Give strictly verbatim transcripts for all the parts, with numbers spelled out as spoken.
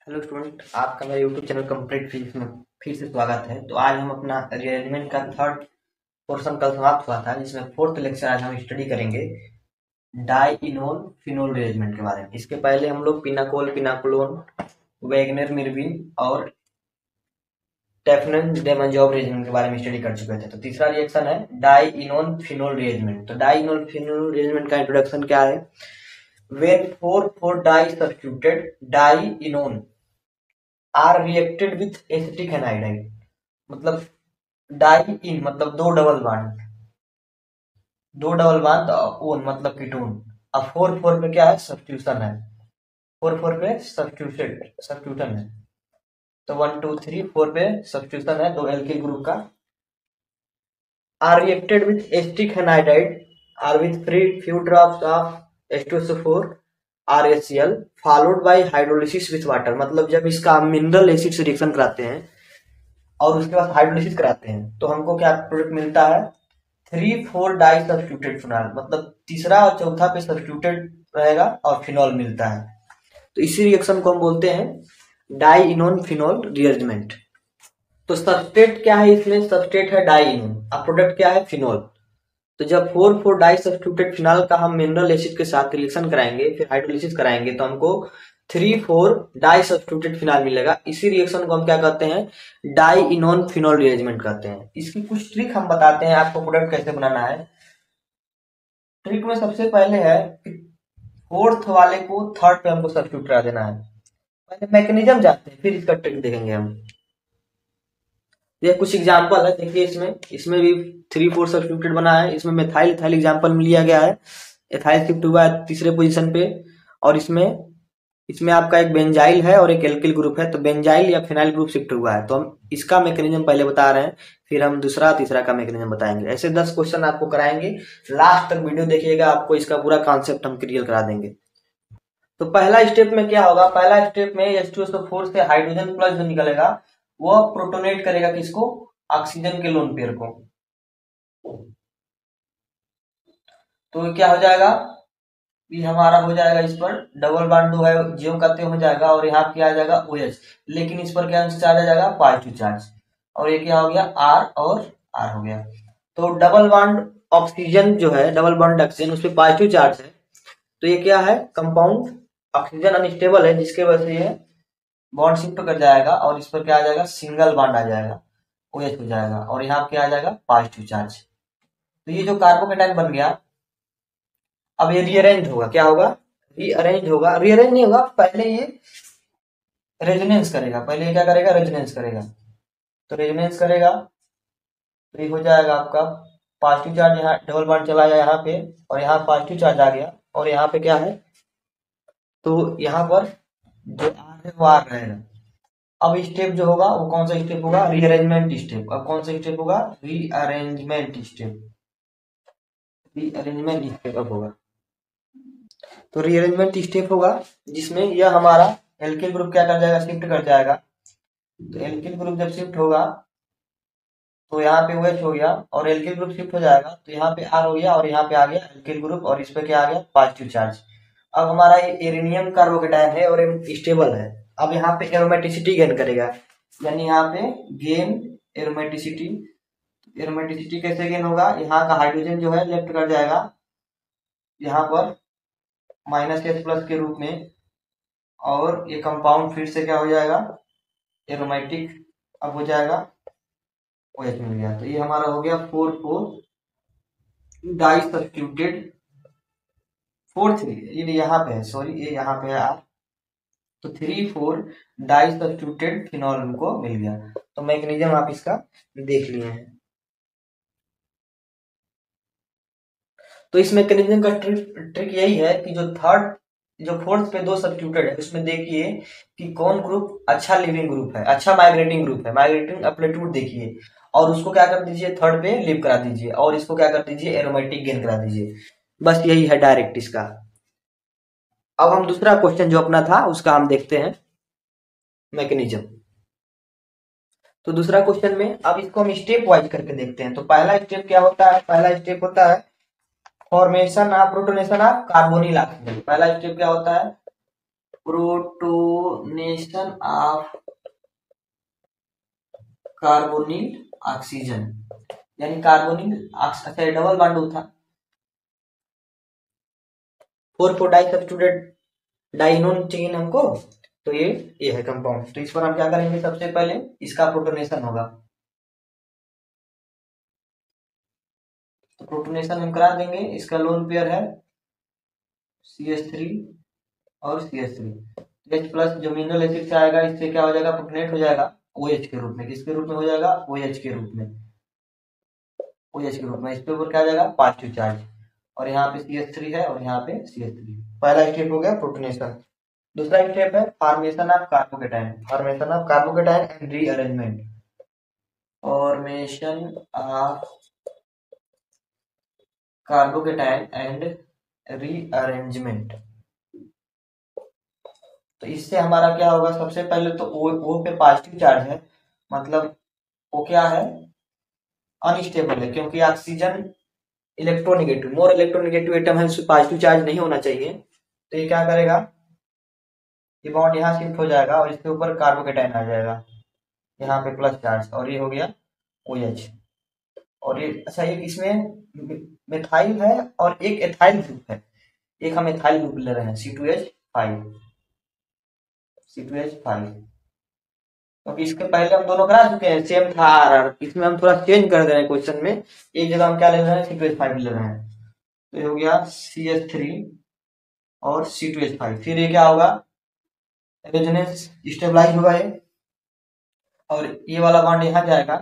Hello student, आपका मेरे YouTube channel complete physics में फिर से स्वागत है। तो आज हम अपना रीअरेंजमेंट का थर्ड पोर्शन कल समाप्त हुआ था, जिसमें फोर्थ लेक्चर आज हम स्टडी करेंगे डाइइनोल फिनोल रीअरेंजमेंट के बारे में। इसके पहले हम लोग पिनाकोल, पिनाकोलोन, वैगनर, मिर्विन और टेफलन डेमंजॉब रीअरेंजमेंट के बारे में स्टडी कर चुके थे। तो तीसरा रिएक्शन है डाइइनोल फिनोल रीअरेंजमेंट। तो डाइइनोल फिनोल रीअरेंजमेंट का इंट्रोडक्शन क्या है? When four four di substituted dienone are reacted with acetic anhydride, मतलब डाई इन मतलब दो डबल बॉन्ड, दो डबल बॉन्ड ओन मतलब कीटोन। अब फोर फोर पे क्या है? सब्स्टिट्यूशन है। फोर फोर पे सब्स्टिट्यूशन सब्स्टिट्यूशन है। तो वन टू थ्री फोर पे सब्स्टिट्यूशन है दो एल्किल ग्रुप का। Are reacted with acetic anhydride or with free few drops of H two S O four or H C L followed by hydrolysis with water, मतलब जब इसका mineral acid से reaction कराते हैं और उसके बाद हाइड्रोलिसिस कराते हैं तो हमको क्या प्रोडक्ट मिलता है? Three four di substituted phenol, मतलब तीसरा और चौथा पे सब्स्टिट्यूटेड रहेगा और फिनॉल मिलता है। तो इसी रिएक्शन को हम बोलते हैं डाइइनोन फिनॉल रीअरेंजमेंट। तो सबस्ट्रेट क्या है? इसमें सबस्ट्रेट है डाइइनोन, अब प्रोडक्ट क्या है? फिनॉल। तो जब four four di substituted phenol का हम मिनरल एसिड के साथ रिएक्शन कराएंगे, फिर हाइड्रोलिसिस कराएंगे, तो हमको three four di substituted phenol मिलेगा। इसी रिएक्शन को हम क्या कहते हैं? डाइइनोन फिनॉल रीअरेंजमेंट कहते हैं। इसकी कुछ ट्रिक हम बताते हैं आपको प्रोडक्ट कैसे बनाना है। ट्रिक में सबसे पहले है कि फोर्थ वाले को थर्ड पे हमको सब्स्टिट्यूट करा देना है। पहले मैकेनिज्म जानते हैं, फिर इसका ट्रिक देखेंगे हम। ये कुछ एग्जांपल है, देखिए इसमें इसमें भी थ्री फोर सब्स्टिट्यूटेड बना है। इसमें मेथाइल इथाइल एग्जांपल में लिया गया है। एथाइल शिफ्ट हुआ है तीसरे पोजीशन पे, और इसमें इसमें आपका एक बेंजाइल है और एक एल्किल ग्रुप है, तो बेंजाइल या फिनाइल ग्रुप शिफ्ट हुआ है। तो हम इसका मैकेनिज्म पहले बता रहे हैं, फिर हम दूसरा तीसरा का मैकेनिज्म बताएंगे। ऐसे दस क्वेश्चन आपको कराएंगे, लास्ट तक वीडियो देखिएगा, आपको इसका पूरा कॉन्सेप्ट हम क्लियर करा देंगे। तो पहला स्टेप में क्या होगा? पहला स्टेप में H two S O four से हाइड्रोजन प्लस जो निकलेगा वो प्रोटोनेट करेगा किसको? ऑक्सीजन के लोन पेयर को। तो क्या हो जाएगा? ये हमारा हो जाएगा, इस पर डबल बॉन्ड दो है ज्यो करते हो जाएगा, और यहाँ क्या आ जाएगा? ओ एच, लेकिन इस पर क्या चार्ज आ जाएगा? Positive charge. और ये क्या हो गया? आर और आर हो गया। तो डबल बॉन्ड ऑक्सीजन जो है, डबल बॉन्ड ऑक्सीजन, उस पर पॉजिटिव चार्ज है, तो ये क्या है? कंपाउंड ऑक्सीजन अनस्टेबल है, जिसके वजह से ये बॉन्ड शिफ्ट कर जाएगा और इस पर क्या आ जाएगा? सिंगल बॉन्ड आ जाएगा, ओ एच हो जाएगा, और यहाँ क्या आ जाएगा? Positive charge. तो ये जो कार्बोकेटाइन बन गया, अब ये रीअरेंज होगा। क्या होगा? रीअरेंज होगा। रीअरेंज नहीं होगा, पहले ये रेजोनेंस करेगा। पहले ये क्या करेगा? रेजोनेंस करेगा। तो रेजोनेंस करेगा तो ये हो जाएगा आपका पॉजिटिव चार्ज, यहाँ डबल बॉन्ड चला गया यहाँ पे, और यहाँ पॉजिटिव चार्ज आ गया, और यहाँ पे क्या है? तो यहाँ पर जो आर है वो आर रहेगा। अब स्टेप जो होगा वो कौन सा स्टेप होगा? Rearrangement step. अब कौन सा स्टेप होगा? Rearrangement step. रीअरेंजमेंट स्टेप अब होगा। तो रीअरेंजमेंट स्टेप होगा जिसमें यह हमारा एल्किल ग्रुप क्या कर जाएगा? शिफ्ट कर जाएगा। तो एल्किल ग्रुप जब शिफ्ट होगा तो यहाँ पे OH हो गया, और एल्किल ग्रुप शिफ्ट हो जाएगा तो यहाँ पे R हो गया, और यहाँ पे आ गया एल्किल ग्रुप, और इस पे क्या आ गया? Positive charge. अब हमारा ये एरेनियम कार्बोकेटाइन है और स्टेबल है। अब यहाँ पे एरोमेटिसिटी गेन करेगा, यानी यहाँ पे गेन एरोमेटिसिटी। एरोमेटिसिटी कैसे गेन होगा? यहाँ का हाइड्रोजन जो है लेफ्ट कर जाएगा यहाँ पर माइनस एच प्लस के रूप में, और ये कंपाउंड फिर से क्या हो जाएगा? एरोमेटिक अब हो जाएगा, OH मिल गया। तो ये हमारा हो गया four four di substituted four three, ये यहाँ पे है, सॉरी ये यहाँ पे है आर। तो three four di substituted phenol हमको मिल गया। तो मैकेनिज्म आप इसका देख लिए हैं। तो इस मैकेनिज्म का ट्रिक ट्रिक यही है कि जो थर्ड जो फोर्थ पे दो सब्स्टिट्यूटेड है उसमें देखिए कि कौन ग्रुप अच्छा लिविंग ग्रुप है, अच्छा माइग्रेटिंग ग्रुप है। माइग्रेटिंग एप्लीट्यूड देखिए, और उसको क्या कर दीजिए? थर्ड पे लिव करा दीजिए, और इसको क्या कर दीजिए? एरोमेटिक गेन करा दीजिए। बस यही है डायरेक्ट इसका। अब हम दूसरा क्वेश्चन जो अपना था उसका हम देखते हैं मैकेनिज्म। तो दूसरा क्वेश्चन में अब इसको हम स्टेप वाइज करके देखते हैं। तो पहला स्टेप क्या होता है? पहला स्टेप होता है formation of protonation of carbonyl oxygen. पहला स्टेप क्या होता है? प्रोटोनेशन ऑफ कार्बोनिल ऑक्सीजन, यानी कार्बोनिल अच्छा डबल बॉन्ड था, four four di substituted dienone चाहिए हमको, तो ये ये है कंपाउंड। तो इस पर हम क्या करेंगे, सबसे पहले इसका प्रोटोनेशन होगा, तो प्रोटोनेशन हम करा देंगे। इसका लोन पेयर है सी एच थ्री और C H three. H plus जो मिनरल एसिड से आएगा, इससे क्या हो जाएगा, प्रोटोनेट हो जाएगा OH के रूप में। किसके रूप में हो जाएगा, OH के रूप में, OH के रूप में। इस पे ऊपर क्या आ जाएगा, पॉजिटिव चार्ज, और यहाँ पे सी एच थ्री है और यहाँ पे सी एच थ्री। पहला स्टेप हो गया प्रोटोनेशन। दूसरा स्टेप है formation of carbocation, formation of carbocation and rearrangement, formation of carbocation and rearrangement. तो इससे हमारा क्या होगा, सबसे पहले तो O, O पे पॉजिटिव चार्ज है, मतलब वो क्या है, अनस्टेबल है, क्योंकि oxygen electronegative, more electronegative atom है, उससे पॉजिटिव चार्ज नहीं होना चाहिए। तो ये क्या करेगा, ये बॉन्ड यहाँ शिफ्ट हो जाएगा और इसके ऊपर कार्बोकेटाइन आ जाएगा, यहाँ पे प्लस चार्ज, और ये हो गया OH। और ये अच्छा, एक इसमें मिथाइल है और एक एथाइल ग्रुप है, एक हम एथाइल ग्रुप ले रहे हैं C two H five, C two H five, क्योंकि इसके पहले हम दोनों करा चुके हैं, सेम था आर आर, इसमें हम थोड़ा चेंज कर दे रहे हैं क्वेश्चन में, एक जगह हम क्या ले रहे हैं, सी टू एच फाइव ले रहे हैं। तो ये हो गया सी एच थ्री और सी टू एच फाइव। फिर ये क्या होगा, रेजोनेंस स्टेबलाइज होगा ये, और ये वाला बॉन्ड यहाँ जाएगा,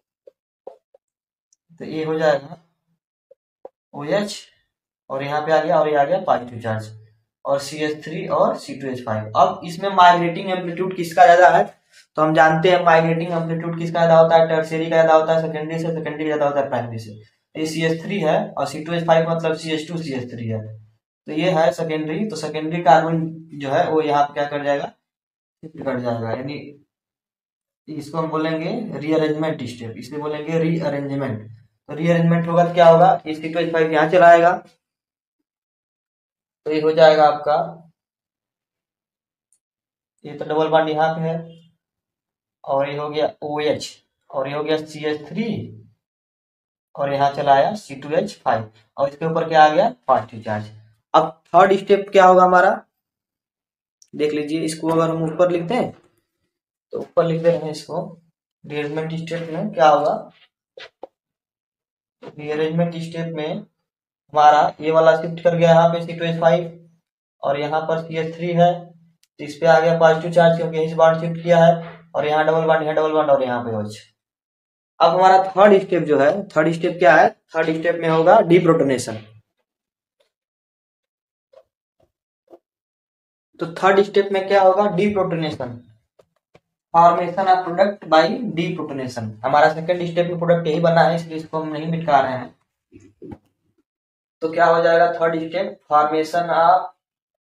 तो ये हो जाएगा OH, और यहाँ पे आ गया, और ये आ गया पॉजिटिव चार्ज, और सी एच थ्री और सी टू एच फाइव। अब इसमें माइग्रेटिंग एम्पलीट्यूड किसका ज्यादा है, तो हम जानते हैं माइग्रेटिंग एम्पलीट्यूड किसका ज्यादा होता है, टर्शियरी का ज्यादा होता है, सेकेंडरी से, सेकेंडरी ज्यादा होता है प्राइमरी से। ये सी एच थ्री है और सी टू एच फाइव मतलब C H two C H three है, तो ये है सेकेंडरी। तो सेकेंडरी कार्बन जो है वो यहाँ पे क्या कर जाएगा, शिफ्ट कर जाएगा, यानी इसको हम बोलेंगे रीअरेंजमेंट स्टेप, इसलिए बोलेंगे रीअरेंजमेंट। तो रीअरेंजमेंट होगा तो क्या होगा, सी टू एच फाइव यहाँ चला आएगा, तो ये हो जाएगा आपका, ये तो डबल बॉन्ड यहाँ पे है, और ये हो गया OH, और ये हो गया सी एच थ्री, और यहाँ चला आया सी टू एच फाइव, और इसके ऊपर क्या आ गया, पॉजिटिव चार्ज। अब थर्ड स्टेप क्या होगा हमारा, देख लीजिए, इसको अगर हम ऊपर लिखते हैं, तो ऊपर लिख दे रहे हैं इसको, रीअरेंजमेंट स्टेप में क्या होगा, रीअरेंजमेंट स्टेप में हमारा ये वाला शिफ्ट कर गया यहाँ पे सी टू एच फाइव, और यहाँ पर सी एच थ्री है, तो इस पे आ गया पॉजिटिव चार्ज, क्योंकि इस बॉन्ड शिफ्ट किया है, और यहाँ डबल बॉन्ड, यहाँ डबल बॉन्ड, और यहाँ पे OH। अब हमारा थर्ड स्टेप जो है, थर्ड स्टेप क्या है, थर्ड स्टेप में होगा डीप्रोटोनेशन। तो थर्ड स्टेप में क्या होगा, deprotonation, formation of product by deprotonation. हमारा सेकंड स्टेप में प्रोडक्ट यही बना है, इसलिए इसको हम नहीं मिटा रहे हैं। तो क्या हो जाएगा third step, formation of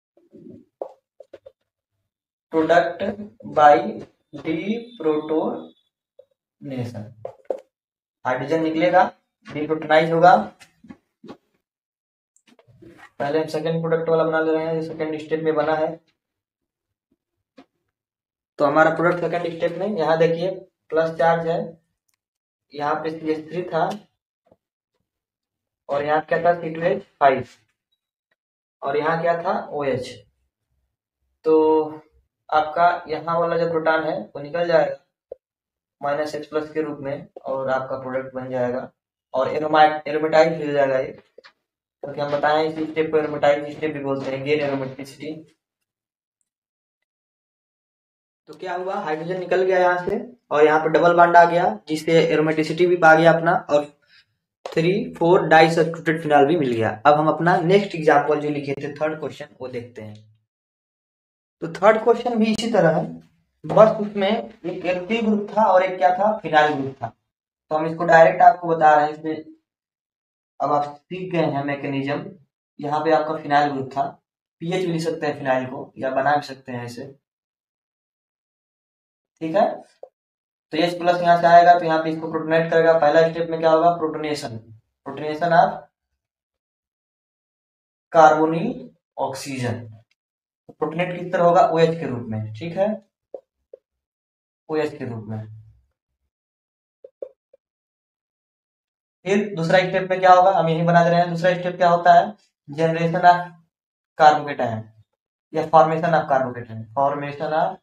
product by deprotonation, hydrogen निकलेगा, डीप्रोटोनाइज होगा। पहले हम सेकंड प्रोडक्ट वाला बना ले रहे हैं, सेकंड स्टेप में बना है। तो हमारा प्रोडक्ट सेकंड स्टेप में, यहाँ देखिए प्लस चार्ज है, यहाँ पे सी एच थ्री था, और यहाँ क्या था, सी टू एच फाइव, और यहाँ क्या था, OH। तो आपका यहाँ वाला जो प्रोटॉन है वो निकल जाएगा माइनस एच प्लस के रूप में, और आपका प्रोडक्ट बन जाएगा, और एरोमाइट एरोमेटाइज हो जाएगा ये, क्योंकि हम बताएं इस स्टेप को एरोमेटाइज स्टेप भी बोलते हैं, गेन एरोमेटिसिटी। तो क्या हुआ, हाइड्रोजन निकल गया यहाँ से, और यहाँ पे डबल बॉन्ड आ गया, जिससे एरोमेटिसिटी भी आ गया अपना, और three four di substituted phenol भी मिल गया। अब हम अपना नेक्स्ट एग्जांपल जो लिखे थे थर्ड क्वेश्चन वो देखते हैं। तो थर्ड क्वेश्चन भी इसी तरह है, बस उसमें एक एल्किल ग्रुप था और एक क्या था, फिनाइल ग्रुप था। तो हम इसको डायरेक्ट आपको बता रहे हैं, इसमें अब आप सीख गए हैं मैकेनिज्म। यहाँ पे आपका फिनाइल ग्रुप था, पीएच भी लिख सकते हैं फिनाइल को, या बना भी सकते हैं ऐसे, ठीक है। तो H प्लस यहाँ से आएगा, तो यहाँ पे इसको प्रोटोनेट करेगा। पहला स्टेप में क्या होगा, protonation, protonation of carbonyl oxygen, तो प्रोटोनेट किस तरह होगा, OH के रूप में, ठीक है, OH के रूप में। फिर दूसरा स्टेप में क्या होगा, हम यही बना दे रहे हैं। दूसरा स्टेप क्या होता है, जनरेशन ऑफ कार्बोकेटायन या formation of carbocation, formation of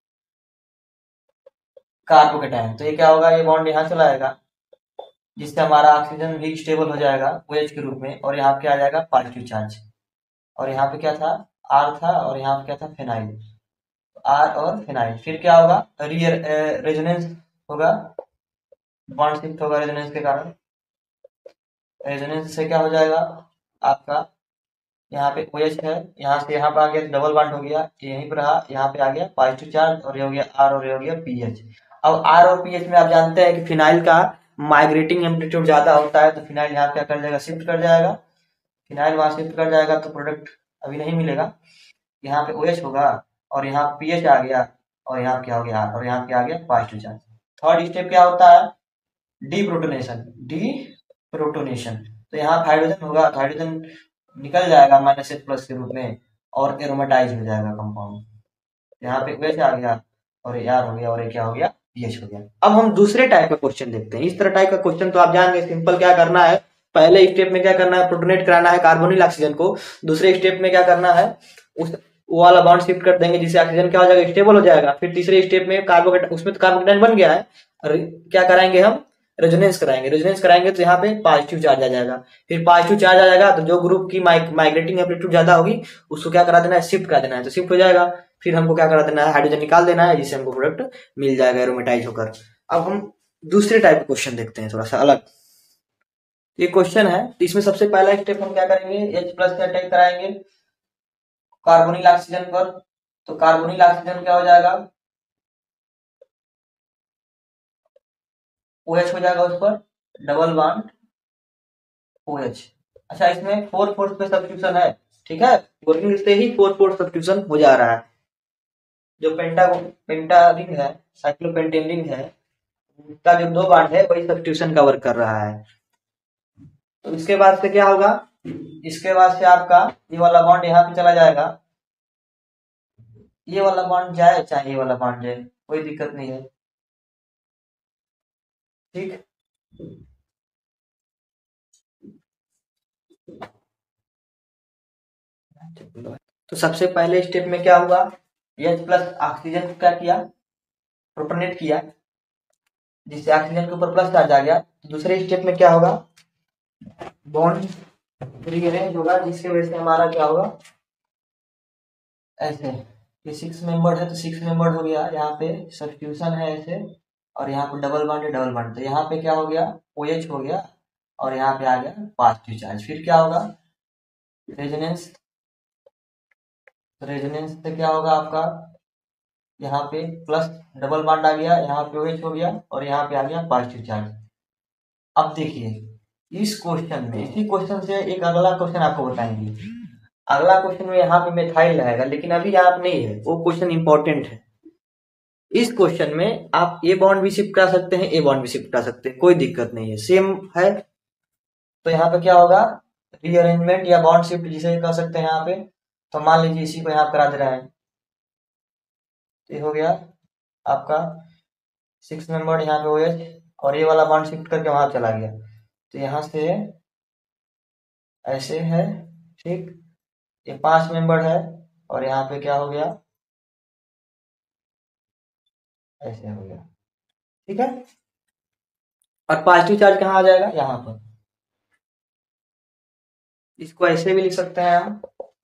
carbocation. तो ये क्या होगा, ये बॉन्ड यहाँ चला आएगा, जिससे हमारा ऑक्सीजन भी स्टेबल हो जाएगा OH के रूप में, और यहाँ पे आ जाएगा पॉजिटिव चार्ज। और यहाँ पे क्या था, आर था, और यहाँ पे क्या था, फिनाइल, आर और फिनाइल। फिर क्या होगा, रेजोनेंस होगा, बॉन्ड शिफ्ट होगा रेजोनेंस के कारण। रेजोनेंस से क्या हो जाएगा आपका, यहाँ पे OH है, यहाँ से यहाँ पे आ गया डबल बॉन्ड हो गया, यहीं पर रहा, यहाँ पे आ गया पॉजिटिव चार्ज, और ये हो गया आर और ये हो गया पीएच। अब आर और पीएच में आप जानते हैं कि फिनाइल का माइग्रेटिंग एम्पलीट्यूड ज्यादा होता है, तो फिनाइल यहाँ क्या कर जाएगा, शिफ्ट कर जाएगा। फिनाइल वहां शिफ्ट कर जाएगा तो प्रोडक्ट अभी नहीं मिलेगा। यहाँ पे OH होगा, और यहाँ पीएच आ गया, और यहाँ क्या हो गया आर, और यहाँ पे आ गया पॉजिटिव चार्ज। थर्ड स्टेप क्या होता है, डी प्रोटोनेशन, डी प्रोटोनेशन। तो यहाँ हाइड्रोजन होगा, तो हाइड्रोजन निकल जाएगा माइनस एच प्लस के रूप में, और एरोमेटाइज हो जाएगा कंपाउंड। यहाँ पे OH आ गया, और ये आर हो गया, और ये क्या हो गया, पीएच हो गया। अब हम दूसरे टाइप का क्वेश्चन देखते हैं। इस तरह टाइप का क्वेश्चन तो आप जानेंगे, सिंपल क्या करना है, पहले स्टेप में क्या करना है, प्रोटोनेट कराना है कार्बोनिल ऑक्सीजन को। दूसरे स्टेप में क्या करना है, उस वो वाला बॉन्ड शिफ्ट कर देंगे, जिससे ऑक्सीजन क्या हो जाएगा, स्टेबल हो जाएगा। फिर तीसरे स्टेप में कार्बोकेट, उसमें तो कार्बोकेटाइन बन गया है, क्या कराएंगे हम, रेजोनेंस कराएंगे। रेजोनेंस कराएंगे तो यहाँ पे पॉजिटिव चार्ज आ जाएगा। फिर पॉजिटिव चार्ज आ जाएगा तो जो ग्रुप की माइग्रेटिंग एम्पलीट्यूड ज्यादा होगी उसको क्या करा देना है, शिफ्ट करा देना है, तो शिफ्ट हो जाएगा। फिर हमको क्या करा देना है, हाइड्रोजन निकाल देना है, जिससे हमको प्रोडक्ट मिल जाएगा एरोमेटाइज होकर। अब हम दूसरे टाइप का क्वेश्चन देखते हैं, थोड़ा सा अलग। ये क्वेश्चन है, तो इसमें सबसे पहला स्टेप हम क्या करेंगे, H प्लस से अटैक कराएंगे कार्बोनिल ऑक्सीजन पर। तो कार्बोनिल ऑक्सीजन क्या हो जाएगा, OH हो जाएगा उस पर, डबल बॉन्ड OH। अच्छा, इसमें फोर फोर्थ पे सब्स्टिट्यूशन है, ठीक है, वर्किंग से ही फोर फोर्थ सब्स्टिट्यूशन हो जा रहा है। जो पेंटा पेंटा रिंग है, साइक्लोपेंटेन रिंग है, उसका जो दो बॉन्ड है वही सब्स्टिट्यूशन का वर्क कर रहा है। तो इसके बाद से क्या होगा, इसके बाद से आपका ये वाला बॉन्ड यहाँ पे चला जाएगा। ये वाला बॉन्ड जाए चाहे ये वाला बॉन्ड जाए, कोई दिक्कत नहीं है, ठीक। तो सबसे पहले स्टेप में क्या हुआ, H प्लस ऑक्सीजन को क्या किया, प्रोटोनेट किया, जिससे ऑक्सीजन के ऊपर प्लस चार्ज आ गया। तो दूसरे स्टेप में क्या होगा, बॉन्ड रीअरेंज होगा, जिसकी वजह से हमारा क्या होगा, ऐसे ये सिक्स मेंबर्ड है तो सिक्स मेंबर्ड हो गया, यहाँ पे सब्स्टिट्यूशन है ऐसे, और यहाँ पे डबल बॉन्ड है, डबल बॉन्ड, तो यहाँ पे क्या हो गया, OH हो गया, और यहाँ पे आ गया पॉजिटिव चार्ज। फिर क्या होगा, रेजोनेंस। रेजोनेंस से क्या होगा आपका, यहाँ पे प्लस डबल बॉन्ड आ गया, यहाँ पे OH हो गया, और यहाँ पे आ गया पॉजिटिव चार्ज। अब देखिए इस क्वेश्चन में, इसी क्वेश्चन से एक अगला क्वेश्चन आपको बताएंगे। अगला क्वेश्चन में यहाँ पे मिथाइल रहेगा, लेकिन अभी यहाँ पे नहीं है, वो क्वेश्चन इंपॉर्टेंट है। इस क्वेश्चन में आप ए बॉन्ड भी शिफ्ट करा सकते हैं, ए बॉन्ड भी शिफ्ट करा सकते हैं, कोई दिक्कत नहीं है, सेम है। तो यहाँ पे क्या होगा, रीअरेंजमेंट या बॉन्ड शिफ्ट जिसे कर सकते हैं यहाँ पे। तो मान लीजिए इसी को यहाँ करा दे रहे हैं, ये हो गया आपका सिक्स मेंबर, यहाँ पे OH, और ये वाला बॉन्ड शिफ्ट करके वहां चला गया, तो यहाँ से ऐसे है, ठीक। ये पांच मेंबर है, और यहाँ पे क्या हो गया, ऐसे हो गया, ठीक है। और पॉजिटिव चार्ज कहाँ आ जाएगा, यहाँ पर। इसको ऐसे भी लिख सकते हैं हम,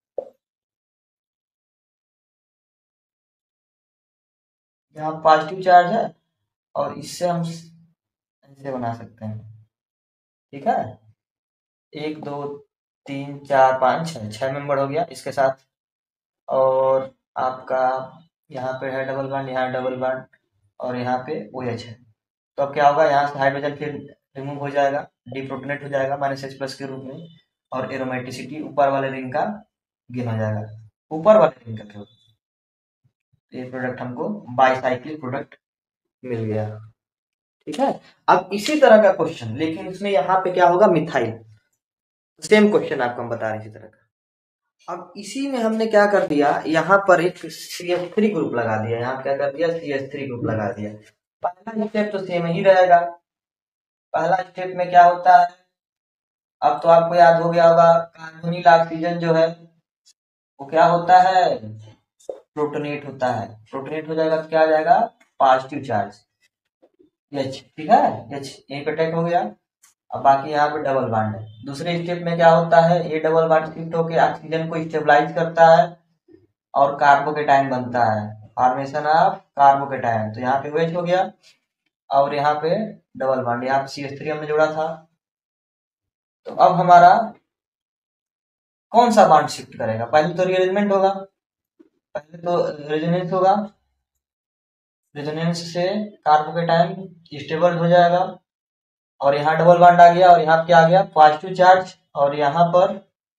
यहाँ पॉजिटिव चार्ज है, और इससे हम ऐसे बना सकते हैं, ठीक है। एक दो तीन चार पाँच छः, छह मेंबर हो गया इसके साथ। और आपका यहाँ पे है डबल बॉन्ड, यहाँ डबल बॉन्ड, और यहाँ पे OH है। तो अब क्या होगा, यहाँ से हाइड्रोजन फिर रिमूव हो जाएगा, डिप्रोटोनेट हो जाएगा माइनस एच प्लस के रूप में, और एरोमेटिसिटी ऊपर वाले रिंग का गेन हो जाएगा, ऊपर वाले रिंग का केवल। ये प्रोडक्ट हमको बाईसाइक्लिक प्रोडक्ट मिल गया, ठीक है। अब इसी तरह का क्वेश्चन, लेकिन इसमें यहाँ पे क्या होगा, मिथाइल। सेम क्वेश्चन आपको हम बता रहे हैं इसी तरह का। अब इसी में हमने क्या कर दिया, यहाँ पर एक सी एच थ्री ग्रुप लगा दिया, यहाँ क्या कर दिया, सी एच थ्री ग्रुप लगा दिया। पहला स्टेप तो सेम ही रहेगा। पहला स्टेप में क्या होता है, अब तो आपको याद हो गया होगा, कार्बोनिल ऑक्सीजन जो है वो क्या होता है, प्रोटोनेट होता है। प्रोटोनेट हो जाएगा तो क्या आ जाएगा, पॉजिटिव चार्ज एच, ठीक है, एच एक अटैक हो गया। अब बाकी यहाँ पे डबल बॉन्ड है। दूसरे स्टेप में क्या होता है, ये डबल बॉन्ड शिफ्ट होकर ऑक्सीजन को स्टेबलाइज करता है और कार्बोकेटाइन बनता है, फॉर्मेशन ऑफ कार्बोकेटाइन। तो यहाँ पे OH हो गया और यहाँ पे डबल बॉन्ड, यहाँ पे सी एच थ्री हमने जोड़ा था। तो अब हमारा कौन सा बॉन्ड शिफ्ट करेगा, पहले तो रीअरेंजमेंट होगा, पहले तो रेजोनेंस होगा, रेजोनेंस से कार्बोकेटाइन स्टेबल हो जाएगा और यहाँ डबल बॉन्ड आ गया और यहाँ क्या आ गया, पॉजिटिव चार्ज, और यहाँ पर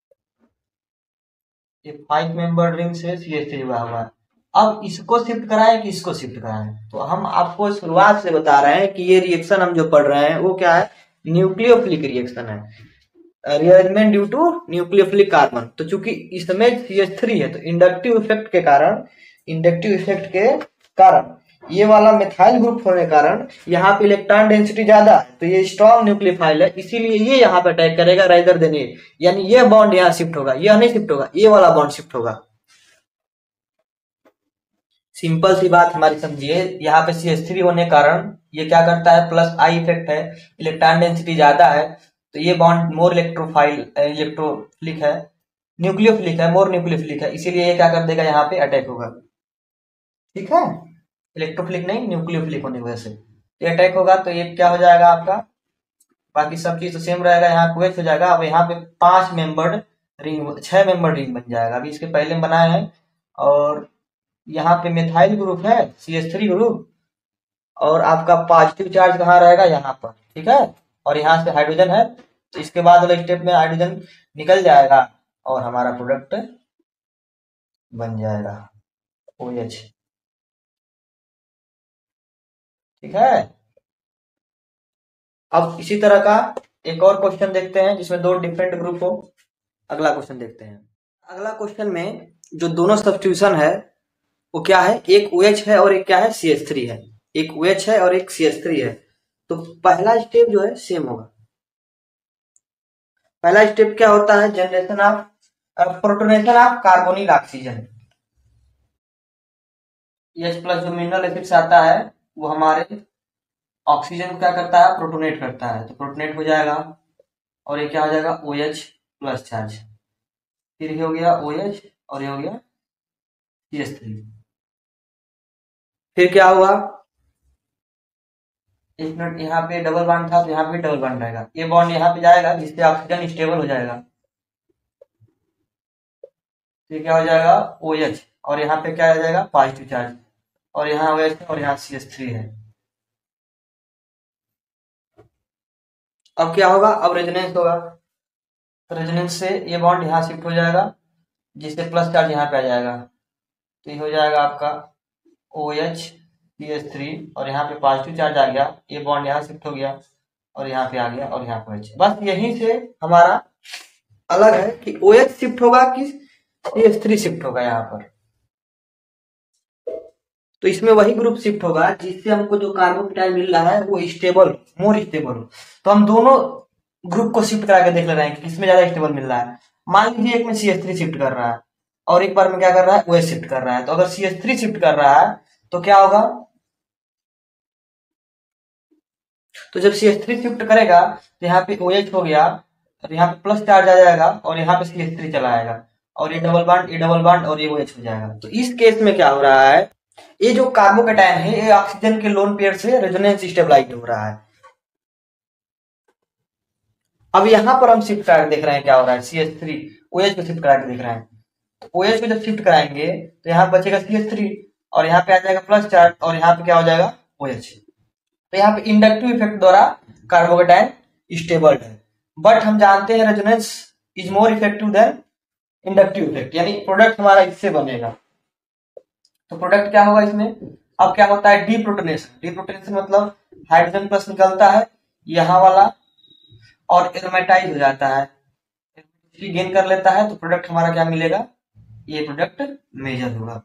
ये फाइव मेंबर रिंग से सी एच थ्री जुड़ा हुआ है। अब इसको शिफ्ट कराएं कि इसको शिफ्ट कराएं, तो हम आपको शुरुआत से बता रहे हैं कि ये रिएक्शन हम जो पढ़ रहे हैं वो क्या है, न्यूक्लियोफिलिक रिएक्शन है, rearrangement due to nucleophilic carbon. तो चूंकि इसमें सी एच थ्री है तो इंडक्टिव इफेक्ट के कारण, इंडक्टिव इफेक्ट के कारण ये वाला मिथाइल ग्रुप होने के कारण यहाँ पे इलेक्ट्रॉन डेंसिटी ज्यादा है, तो ये स्ट्रॉन्ग न्यूक्लियोफाइल है, इसीलिए ये यहाँ पे अटैक करेगा राइदर देन ये, यानी ये बॉन्ड यहाँ शिफ्ट होगा, यह नहीं शिफ्ट होगा, ये वाला बॉन्ड शिफ्ट होगा। सिंपल सी बात हमारी समझिए, यहाँ पे सी एच थ्री होने के कारण ये क्या करता है, प्लस आई इफेक्ट है, इलेक्ट्रॉन डेंसिटी ज्यादा है, तो ये बॉन्ड मोर इलेक्ट्रोफाइल इलेक्ट्रोफिलिक है, न्यूक्लियोफिलिक है, मोर न्यूक्लियोफिलिक है, इसीलिए ये क्या कर देगा, यहाँ पे अटैक होगा, ठीक है, इलेक्ट्रोफिलिक नहीं न्यूक्लियोफिलिक होने की वजह से ये अटैक होगा। तो ये क्या हो जाएगा आपका, बाकी सब चीज तो सेम रहेगा, यहाँ OH हो जाएगा। अब यहाँ पे पांच मेंबर्ड रिंग, छह मेंबर्ड रिंग बन जाएगा, अभी इसके पहले बनाए हैं। और यहाँ पे मिथाइल ग्रुप है, सी एच थ्री ग्रुप, और आपका पॉजिटिव चार्ज कहाँ रहेगा, यहाँ पर, ठीक है, और यहाँ से हाइड्रोजन है, तो इसके बाद वाले स्टेप में हाइड्रोजन निकल जाएगा और हमारा प्रोडक्ट बन जाएगा OH, ठीक है। अब इसी तरह का एक और क्वेश्चन देखते हैं जिसमें दो डिफरेंट ग्रुप हो। अगला क्वेश्चन देखते हैं। अगला क्वेश्चन में जो दोनों सब्स्टिट्यूशन है वो क्या है, एक OH है और एक क्या है, सी एच थ्री है, एक OH है और एक सी एच थ्री है। तो पहला स्टेप जो है सेम होगा। पहला स्टेप क्या होता है, generation of protonation of carbonyl oxygen, H plus जो मिनरल एसिड्स आता है वो हमारे ऑक्सीजन को क्या करता है, प्रोटोनेट करता है, तो प्रोटोनेट हो जाएगा और ये क्या हो जाएगा, OH प्लस चार्ज, फिर ये हो गया OH और ये हो गया सी एच थ्री। फिर क्या हुआ, एक मिनट, यहाँ पे डबल बॉन्ड था तो यहाँ पे डबल बॉन्ड रहेगा, ये बॉन्ड यहाँ पे जाएगा जिससे ऑक्सीजन स्टेबल हो जाएगा, तो क्या हो जाएगा OH और यहाँ पे क्या आ जाएगा, पॉजिटिव चार्ज, और यहाँ OH और यहाँ सी एच थ्री है। अब क्या होगा, अब रेजोनेंस होगा, तो रेजोनेंस से ये बॉन्ड यहाँ शिफ्ट हो जाएगा जिससे प्लस चार्ज यहाँ पे आ जाएगा, तो ये हो जाएगा आपका OH सी एच थ्री और यहाँ पे पॉजिटिव चार्ज आ गया, ये बॉन्ड यहाँ शिफ्ट हो गया और यहाँ पे आ गया और यहाँ पे OH। बस यहीं से हमारा अलग है कि OH शिफ्ट होगा कि सी एच थ्री शिफ्ट होगा यहाँ पर। तो इसमें वही ग्रुप शिफ्ट होगा जिससे हमको जो कार्बोकेटाइन मिल रहा है वो स्टेबल, मोर स्टेबल हो। तो हम दोनों ग्रुप को शिफ्ट करा के देख ले रहे हैं कि किसमें ज्यादा स्टेबल मिल रहा है। मान लीजिए एक में सी एच थ्री शिफ्ट कर रहा है और एक बार में क्या कर रहा है, OH शिफ्ट कर रहा है। तो अगर सी एच थ्री शिफ्ट कर रहा है तो क्या होगा, तो जब सी एच थ्री शिफ्ट करेगा तो यहाँ पे OH हो गया और यहाँ पे प्लस चार्ज आ जाएगा और यहाँ पे सी एच थ्री चला आएगा और ये डबल बॉन्ड, ये डबल बॉन्ड और ये OH हो जाएगा। तो इस केस में क्या हो रहा है, ये जो कार्बोकेटाइन है ये ऑक्सीजन के लोन पेयर से रेजोनेंस स्टेबलाइज हो रहा है। अब यहां पर हम शिफ्ट करा देख रहे हैं क्या हो रहा है, सी एच थ्री OH को शिफ्ट करा के देख रहे हैं। तो OH को जब शिफ्ट कराएंगे तो यहाँ बचेगा सी एच थ्री और यहाँ पे आ जाएगा प्लस चार्ज और यहाँ पे क्या हो जाएगा OH। तो यहाँ पे इंडक्टिव इफेक्ट द्वारा कार्बोकेटाइन स्टेबल है, बट हम जानते हैं resonance is more effective than inductive effect, यानी प्रोडक्ट हमारा इससे बनेगा। तो प्रोडक्ट क्या होगा इसमें, अब क्या होता है, डीप्रोटोनेशन। डीप्रोटोनेशन मतलब हाइड्रोजन प्लस निकलता है यहाँ वाला और एरोमेटाइज हो जाता है, गेन कर लेता है तो प्रोडक्ट हमारा क्या मिलेगा, ये प्रोडक्ट मेजर होगा।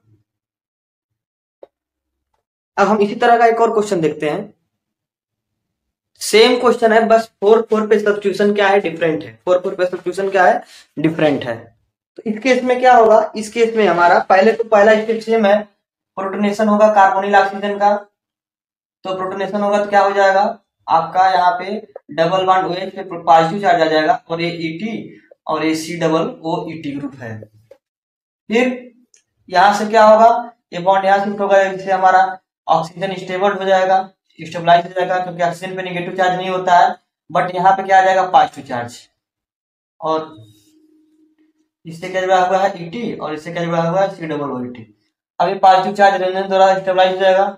अब हम इसी तरह का एक और क्वेश्चन देखते हैं। सेम क्वेश्चन है, बस फोर फोर पे सब्स्टिट्यूशन क्या है, डिफरेंट है। फोर फोर पे सब्स्टिट्यूशन क्या है, डिफरेंट है। तो इस केस में क्या होगा, इस केस में हमारा पहले तो पहला स्टेप सेम है, प्रोटोनेशन होगा कार्बोनिल ऑक्सीजन का। तो प्रोटोनेशन होगा तो क्या हो जाएगा आपका, यहाँ पे डबल बॉन्ड OH पे पॉजिटिव चार्ज आ जाएगा और ये ईटी और ये C double O ET group है। फिर यहां से क्या होगा, ये बॉन्ड यहाँ शिफ्ट होगा, जिससे हमारा ऑक्सीजन स्टेबल हो जाएगा, स्टेबलाइज हो जाएगा, क्योंकि ऑक्सीजन पे नेगेटिव चार्ज नहीं होता है। बट यहाँ पे क्या आ जाएगा, पॉजिटिव चार्ज, और इससे क्या जुड़ा हुआ है ईटी और इससे क्या जुड़ा हुआ है सी डबल ओ ईटी। अब ये पॉजिटिव चार्ज रेजोनेंस द्वारा स्टेबलाइज हो जाएगा,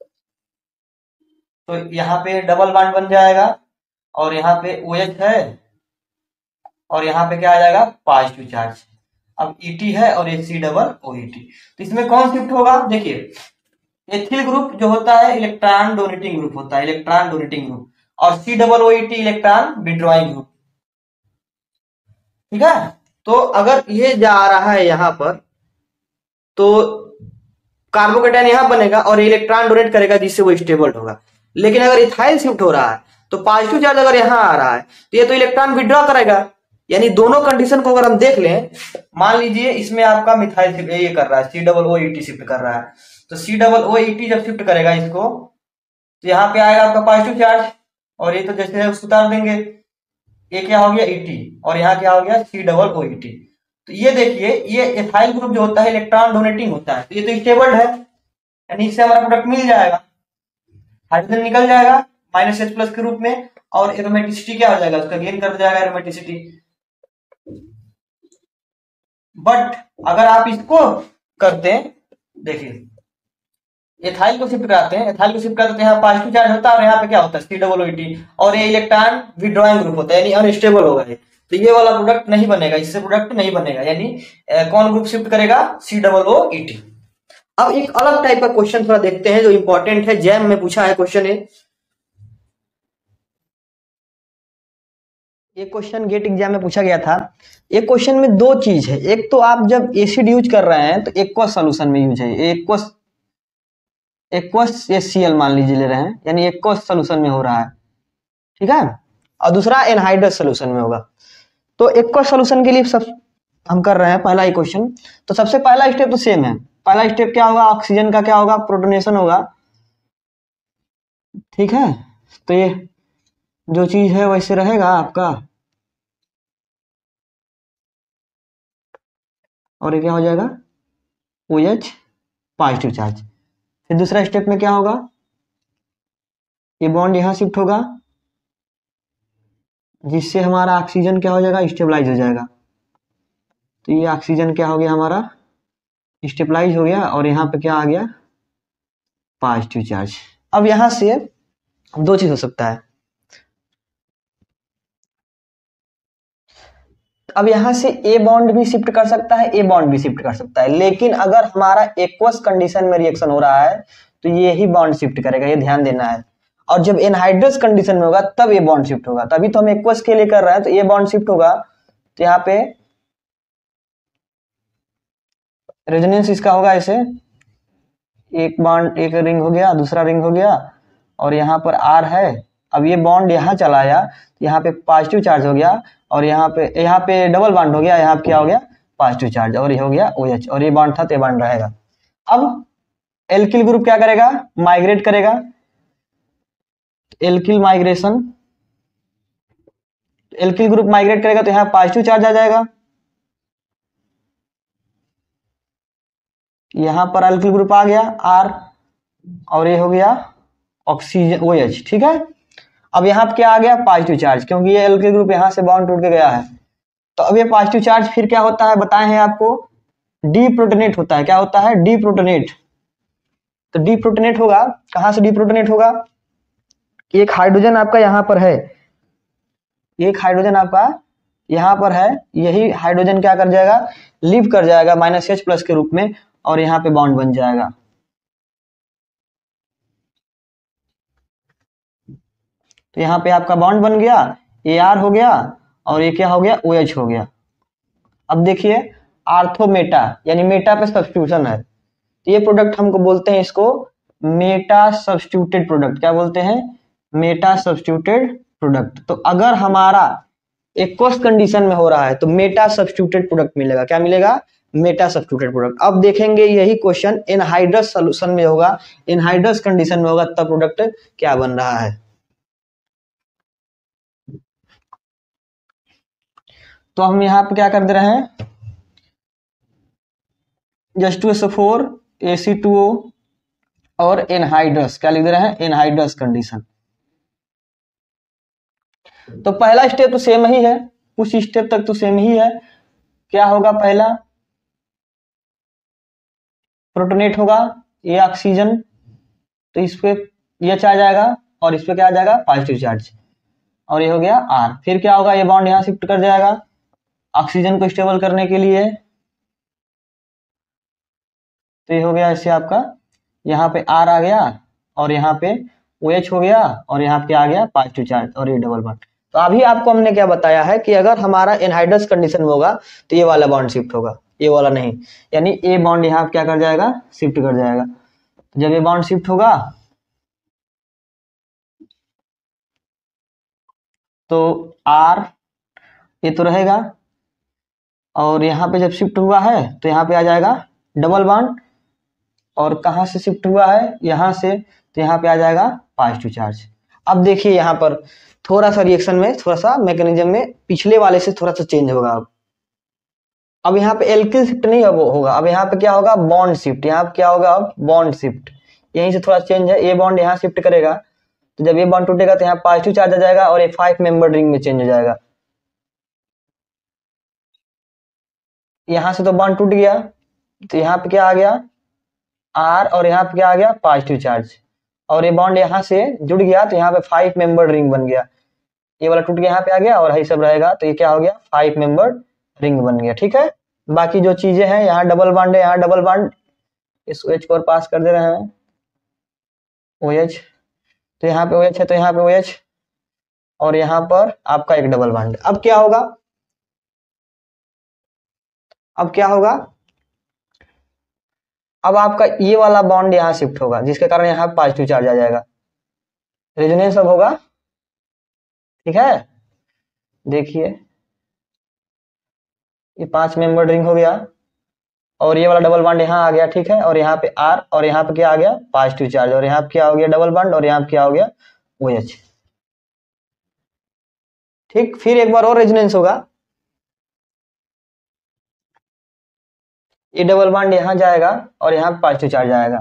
तो यहाँ पे डबल बॉन्ड बन जाएगा और यहाँ पे OH है और यहाँ पे क्या आ जाएगा पॉजिटिव चार्ज। अब ईटी है और ये सी डबल ओ ईटी, तो इसमें कौन शिफ्ट होगा, देखिए एथिल ग्रुप जो होता है इलेक्ट्रॉन डोनेटिंग ग्रुप होता है, इलेक्ट्रॉन डोनेटिंग ग्रुप, और C double O ET electron withdrawing group, ठीक है। तो अगर ये जा रहा है यहां पर तो कार्बोकेटायन यहां बनेगा और इलेक्ट्रॉन डोनेट करेगा जिससे वो स्टेबल होगा। लेकिन अगर इथाइल शिफ्ट हो रहा है तो पॉजिटिव चार्ज अगर यहां आ रहा है तो ये तो इलेक्ट्रॉन विड्रॉ करेगा। यानी दोनों कंडीशन को अगर हम देख लें, मान लीजिए इसमें आपका मिथाइल ये कर रहा है, C double O ET shift कर रहा है, तो सी डबल ओ ईटी जब शिफ्ट करेगा इसको तो यहाँ पे आएगा आपका पॉजिटिव चार्ज, और ये तो जैसे है उसको उतार देंगे, ये क्या हो गया ईटी और यहाँ क्या हो गया सी डबल ओ ईटी। तो ये देखिए ये एथाइल ग्रुप जो होता है इलेक्ट्रॉन डोनेटिंग होता है, तो ये तो स्टेबल है, यानी इससे हमारा प्रोडक्ट मिल जाएगा, हाइड्रोजन निकल जाएगा माइनस एच प्लस के रूप में, और एरोमेटिसिटी क्या हो जाएगा उसका गेन कर जाएगा एरोमेटिसिटी। बट अगर आप इसको करते हैं, देखिए एथाइल को शिफ्ट कराते हैं, एथाइल को शिफ्ट करते हैं, यहाँ पॉजिटिव चार्ज होता है और यहाँ पे क्या होता है सी डबल ओ टी, और ये इलेक्ट्रॉन विड्रॉइंग ग्रुप होता है यानी अनस्टेबल होगा ये, तो ये वाला प्रोडक्ट नहीं बनेगा, इससे प्रोडक्ट नहीं बनेगा, यानी कौन ग्रुप शिफ्ट करेगा सी डबल ओ टी। अब एक अलग टाइप का क्वेश्चन थोड़ा देखते हैं जो इंपॉर्टेंट है, जैम में पूछा है क्वेश्चन है, ये क्वेश्चन गेट एग्जाम में पूछा गया था। एक क्वेश्चन में दो चीज है, एक तो आप जब एसिड यूज कर रहे हैं तो एक्वस सॉल्यूशन में यूज है, एक्वस एक्वस एचसीएल मान लीजिए ले रहे हैं, यानी एक्वस सॉल्यूशन में हो रहा है, ठीक है, और दूसरा एनहाइड्रस सॉल्यूशन में होगा। तो एक्वस सॉल्यूशन के लिए सब हम कर रहे हैं पहला ही क्वेश्चन। तो सबसे पहला स्टेप तो सेम है, पहला स्टेप क्या होगा, ऑक्सीजन का क्या होगा, प्रोटोनेशन होगा, ठीक है। तो ये जो चीज है वैसे रहेगा आपका, और ये क्या हो जाएगा OH पॉजिटिव चार्ज। फिर दूसरा स्टेप में क्या होगा, ये बॉन्ड यहां शिफ्ट होगा जिससे हमारा ऑक्सीजन क्या हो जाएगा स्टेबलाइज हो जाएगा। तो ये ऑक्सीजन क्या हो गया हमारा स्टेबलाइज हो गया, और यहाँ पे क्या आ गया पॉजिटिव चार्ज। अब यहां से दो चीज हो सकता है, अब यहां से ए बॉन्ड भी शिफ्ट कर सकता है, ए बॉन्ड भी शिफ्ट कर सकता है, लेकिन अगर हमारा एक्वस कंडीशन में रिएक्शन हो रहा है तो ये ही बॉन्ड शिफ्ट करेगा, ये ध्यान देना है। और जब एनहाइड्रस कंडीशन में होगा तब ये बॉन्ड शिफ्ट होगा, तभी तो हम एक्वस के लिए कर रहे हैं, तो ये बॉन्ड शिफ्ट होगा। तो यहाँ पे रेजोनेंस इसका होगा ऐसे, एक बॉन्ड एक रिंग हो गया, दूसरा रिंग हो गया, और यहाँ पर आर है। अब ये बॉन्ड यहाँ चला आया, यहाँ पे पॉजिटिव चार्ज हो गया, और यहाँ पे यहाँ पे डबल बॉन्ड हो गया, यहाँ पे क्या हो गया पॉजिटिव चार्ज, और ये हो गया OH, और ये बॉन्ड था तो ये बॉन्ड रहेगा। अब एल्किल ग्रुप क्या करेगा, माइग्रेट करेगा, alkyl migration, alkyl group migrate करेगा तो यहाँ पॉजिटिव चार्ज आ जाएगा, यहाँ पर एल्किल ग्रुप आ गया R, और ये हो गया ऑक्सीजन OH, ठीक है। अब यहाँ पे क्या आ गया पॉजिटिव चार्ज, क्योंकि ये एल्किल ग्रुप यहाँ से बॉन्ड टूट के गया है। तो अब ये पॉजिटिव चार्ज फिर क्या होता है बताए हैं आपको, डीप्रोटोनेट होता है, क्या होता है डीप्रोटोनेट। तो डीप्रोटोनेट होगा, कहां से डीप्रोटोनेट होगा, एक हाइड्रोजन आपका यहाँ पर है, एक हाइड्रोजन आपका यहाँ पर है, यही हाइड्रोजन क्या कर जाएगा लीव कर जाएगा माइनस एच प्लस के रूप में, और यहाँ पे बॉन्ड बन जाएगा। तो यहाँ पे आपका बॉन्ड बन गया, ए आर हो गया, और ये क्या हो गया OH हो गया, अब देखिए आर्थो मेटा यानी मेटा पे सब्स्टिट्यूशन है, तो ये प्रोडक्ट हमको बोलते हैं इसको मेटा सब्स्टिट्यूटेड प्रोडक्ट। क्या बोलते हैं? Meta substituted product. तो अगर हमारा एक्वस कंडीशन में हो रहा है तो मेटा सब्स्टिट्यूटेड प्रोडक्ट मिलेगा। क्या मिलेगा? Meta substituted product. अब देखेंगे यही क्वेश्चन एनहाइड्रस सॉल्यूशन में होगा, एनहाइड्रस कंडीशन में होगा, तब प्रोडक्ट क्या बन रहा है। तो हम यहाँ पे क्या कर दे रहे हैं, H two S O four A C two O और एनहाइड्रस, क्या लिख दे रहे हैं? Anhydrous condition. तो पहला स्टेप तो सेम ही है, कुछ स्टेप तक तो सेम ही है। क्या होगा? पहला प्रोटोनेट होगा, ये ऑक्सीजन, तो इस पे ये आ जाएगा और इस पे क्या आ जाएगा? पॉजिटिव चार्ज, और ये हो गया आर। फिर क्या होगा? ये बॉन्ड यहाँ शिफ्ट कर जाएगा ऑक्सीजन को स्टेबल करने के लिए, तो ये हो गया ऐसे आपका, यहाँ पे आर आ गया और यहाँ पे ओ एच हो गया और यहाँ पे आ गया पॉजिटिव चार्ज और ये डबल बॉन्ड। तो अभी आपको हमने क्या बताया है कि अगर हमारा एनहाइड्रस कंडीशन में होगा तो ये वाला बॉन्ड शिफ्ट होगा, ये वाला नहीं, यानी ए बॉन्ड यहाँ क्या कर जाएगा? शिफ्ट कर जाएगा। जब ये बॉन्ड शिफ्ट होगा तो आर ये तो रहेगा, और यहाँ पे जब शिफ्ट हुआ है तो यहाँ पे आ जाएगा डबल बॉन्ड, और कहाँ से शिफ्ट हुआ है? यहाँ से, तो यहाँ पे आ जाएगा पॉजिटिव चार्ज। अब देखिए यहाँ पर थोड़ा सा रिएक्शन में, थोड़ा सा मैकेनिज्म में पिछले वाले से थोड़ा सा चेंज होगा। अब अब यहाँ पे एल्किल शिफ्ट नहीं होगा, अब यहाँ पे क्या होगा? Bond shift. यहाँ पे क्या होगा? अब बॉन्ड शिफ्ट, यहीं से थोड़ा चेंज है, ये बॉन्ड यहाँ शिफ्ट करेगा, तो जब ये बॉन्ड टूटेगा तो यहाँ पॉजिटिव चार्ज आ जाएगा और ये फाइव मेंबर रिंग में चेंज हो जाएगा। यहाँ से तो बॉन्ड टूट गया, तो यहाँ पे क्या आ गया? आर, और यहाँ पे क्या आ गया? पॉजिटिव चार्ज, और ये बॉन्ड यहाँ से जुड़ गया तो यहाँ पे फाइव मेंबर रिंग बन गया। ये वाला टूट के यहाँ पे आ गया और यही सब रहेगा, तो ये क्या हो गया? फाइव मेंबर रिंग बन गया। ठीक है, बाकी जो चीजें हैं, यहाँ डबल बॉन्ड है, यहाँ डबल बॉन्ड, इस OH को पास कर दे रहे हैं OH, तो यहाँ पे OH है तो यहाँ पे OH, और यहाँ पर आपका एक डबल बॉन्ड। अब क्या होगा? अब क्या होगा? अब आपका ये वाला बॉन्ड यहाँ शिफ्ट होगा, जिसके कारण यहाँ पॉजिटिव चार्ज आ जाएगा, रेजोनेंस अब होगा। ठीक है, देखिए ये पांच मेंबर रिंग हो गया और ये वाला डबल बॉन्ड यहाँ आ गया। ठीक है, और यहाँ पे आर, और यहाँ पे क्या आ गया? पॉजिटिव चार्ज, और यहाँ पे क्या हो गया? डबल बॉन्ड, और यहाँ पे क्या हो गया? OH। ठीक, फिर एक बार और रेजोनेंस होगा, ये डबल बॉन्ड यहाँ जाएगा और यहाँ पे पॉजिटिव चार्ज आएगा,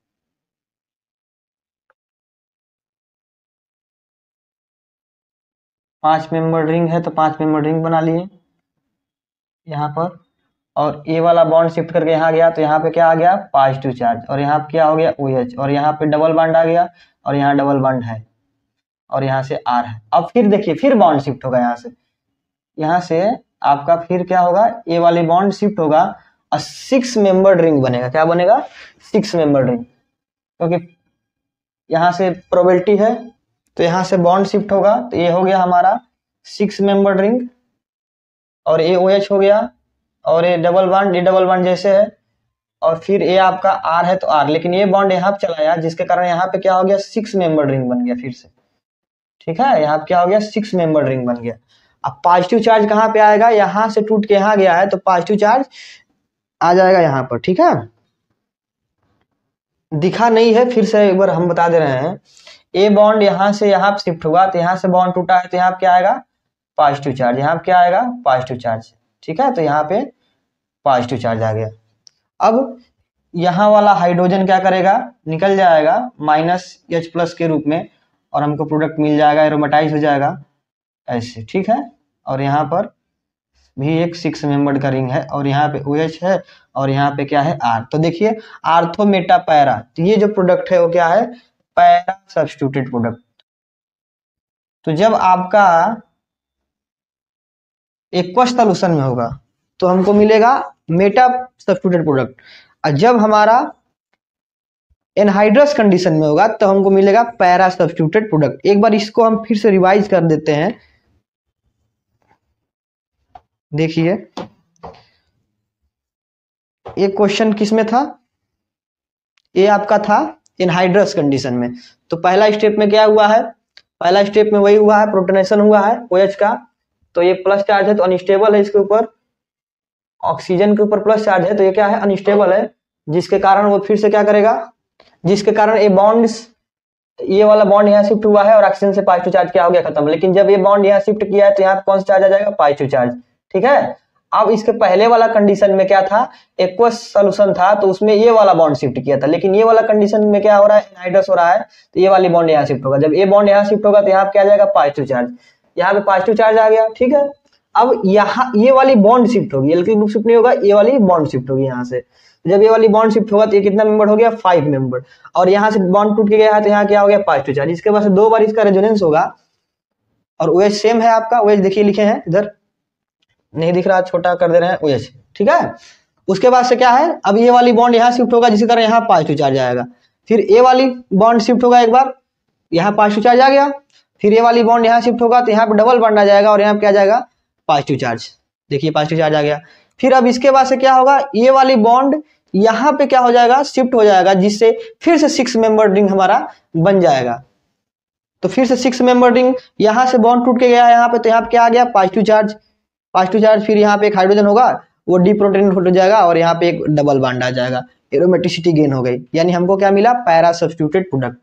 पांच मेंबर रिंग है तो पांच मेंबर रिंग बना लिए यहाँ पर, और ये वाला बॉन्ड शिफ्ट करके यहाँ गया तो यहाँ पे क्या आ गया? पॉजिटिव चार्ज, और यहाँ पे क्या हो गया? OH, और यहाँ पे डबल बॉन्ड आ गया और यहाँ डबल बॉन्ड है और यहाँ से R है। अब फिर देखिए फिर बॉन्ड शिफ्ट होगा, यहाँ से यहाँ से आपका फिर क्या होगा? ये वाली बॉन्ड शिफ्ट होगा और सिक्स मेंबर्ड रिंग बनेगा। क्या बनेगा? सिक्स मेंबर्ड रिंग, क्योंकि यहाँ से प्रोबेबिलिटी है, तो यहाँ से बॉन्ड शिफ्ट होगा, तो ये हो गया हमारा सिक्स मेंबर्ड रिंग, और ये OH हो गया, और ये डबल बॉन्ड, ये डबल बॉन्ड जैसे है, और फिर ये आपका R है तो R, लेकिन ये बॉन्ड यहाँ पे चला गया, जिसके कारण यहाँ पे क्या हो गया? सिक्स मेंबर्ड रिंग बन गया फिर से। ठीक है, यहाँ पे क्या हो गया? सिक्स मेंबर्ड रिंग बन गया। अब पॉजिटिव चार्ज कहाँ पे आएगा? यहाँ से टूट के यहाँ गया है तो पॉजिटिव चार्ज आ जाएगा यहाँ पर। ठीक है, दिखा नहीं है, फिर से एक बार हम बता दे रहे हैं। ए बॉन्ड यहाँ से यहाँ पे शिफ्ट हुआ, तो यहाँ से बॉन्ड टूटा है तो यहाँ पे क्या आएगा? पॉजिटिव चार्ज, यहाँ पे क्या आएगा? Positive charge. ठीक है, तो यहाँ पे पॉजिटिव चार्ज आ गया। अब यहाँ वाला हाइड्रोजन क्या करेगा? निकल जाएगा माइनस एच प्लस के रूप में, और हमको प्रोडक्ट मिल जाएगा, एरोमेटाइज हो जाएगा ऐसे। ठीक है, और यहाँ पर भी एक सिक्स मेंबर्ड का रिंग है, और यहाँ पे OH है, और यहाँ पे क्या है? R। तो देखिए आर्थो मेटा पैरा, तो ये जो प्रोडक्ट है वो क्या है? Para substituted product. तो जब आपका एक्वस सॉल्यूशन में होगा तो हमको मिलेगा मेटा सब्स्टिट्यूटेड प्रोडक्ट, और जब हमारा एनहाइड्रस कंडीशन में होगा तो हमको मिलेगा पैरा सब्स्टिट्यूटेड प्रोडक्ट। एक बार इसको हम फिर से रिवाइज कर देते हैं। देखिए एक क्वेश्चन किसमें था, ये आपका था एनहाइड्रस कंडीशन में। तो पहला स्टेप में क्या हुआ है, पहला स्टेप में वही हुआ है, प्रोटोनेशन हुआ है OH का, तो ये प्लस चार्ज है तो अनस्टेबल है, इसके ऊपर ऑक्सीजन के ऊपर प्लस चार्ज है तो ये क्या है, अनस्टेबल है, जिसके कारण वो फिर से क्या करेगा, जिसके कारण ये बॉन्ड्स, ये वाला बॉन्ड यहाँ शिफ्ट हुआ है और ऑक्सीजन से पॉजिटिव चार्ज क्या हो गया, खत्म। लेकिन जब ये बॉन्ड यहाँ शिफ्ट किया है तो यहाँ पे कौन सा चार्ज आ जाएगा, पॉजिटिव चार्ज, ठीक है। अब इसके पहले वाला कंडीशन में क्या था, एक्वस सॉल्यूशन था तो उसमें ये वाला बॉन्ड शिफ्ट किया था, लेकिन ये वाला कंडीशन में क्या हो रहा है, एनहाइड्रस हो रहा है, तो ये वाली बॉन्ड यहाँ शिफ्ट होगा। जब ये बॉन्ड यहाँ शिफ्ट होगा तो यहाँ पे क्या आ जाएगा, पॉजिटिव चार्ज, यहाँ पे पॉजिटिव चार्ज आ गया, ठीक है। अब यहाँ ये वाली बॉन्ड शिफ्ट होगी, एल्किल ग्रुप शिफ्ट नहीं होगा, ये वाली बॉन्ड शिफ्ट होगी यहाँ से। जब ये वाली बॉन्ड शिफ्ट होगा तो ये कितना मेंबर हो गया, फाइव मेंबर, और यहाँ से बॉन्ड टूट के गया है तो यहाँ क्या हो गया, पॉजिटिव चार्ज। इसके बाद से दो बार इसका रेजोनेंस होगा और OH सेम है आपका, OH देखिए लिखे हैं इधर, नहीं दिख रहा, छोटा कर दे रहे हैं OH, ठीक है। उसके बाद से क्या है, अब ये वाली बॉन्ड यहाँ शिफ्ट होगा जिसके कारण यहाँ पॉजिटिव चार्ज आएगा, फिर ये वाली बॉन्ड शिफ्ट होगा एक बार, यहाँ पॉजिटिव चार्ज आ गया, फिर ये वाली बॉन्ड यहाँ शिफ्ट होगा तो यहाँ पे डबल बॉन्ड आ जाएगा और यहाँ पे क्या जाएगा, पॉजिटिव चार्ज, देखिए पॉजिटिव चार्ज आ गया। फिर अब इसके बाद से क्या होगा, ये वाली बॉन्ड यहाँ पे क्या हो जाएगा, शिफ्ट हो जाएगा, जिससे फिर से सिक्स मेंबर रिंग हमारा बन जाएगा। तो फिर से सिक्स मेंबर रिंग, यहाँ से बॉन्ड टूट के गया यहाँ पे तो यहाँ पे क्या आ गया, पॉजिटिव चार्ज, पॉजिटिव चार्ज, फिर यहाँ पे एक हाइड्रोजन होगा वो डीप्रोटोनेट हो जाएगा और यहाँ पे एक डबल बॉन्ड आ जाएगा, एरोमेटिसिटी गेन हो गई, यानी हमको क्या मिला, पैरा सब्स्टिट्यूटेड प्रोडक्ट।